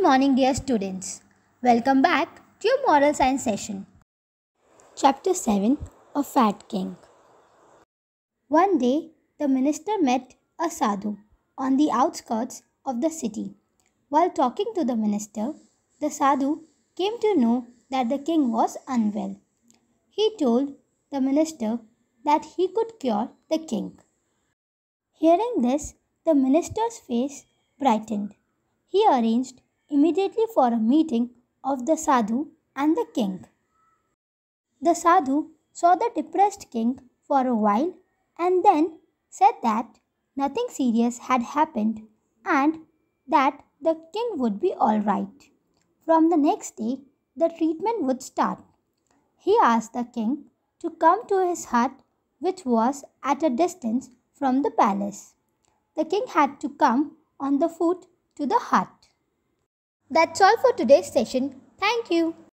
morning, dear students. Welcome back to your moral science session. Chapter 7, A Fat King. One day, the minister met a sadhu on the outskirts of the city. While talking to the minister, the sadhu came to know that the king was unwell. He told the minister that he could cure the king. Hearing this, the minister's face brightened. He arranged immediately for a meeting of the sadhu and the king. The sadhu saw the depressed king for a while and then said that nothing serious had happened and that the king would be all right. From the next day, the treatment would start. He asked the king to come to his hut, which was at a distance from the palace. The king had to come on the foot to the hut. That's all for today's session. Thank you.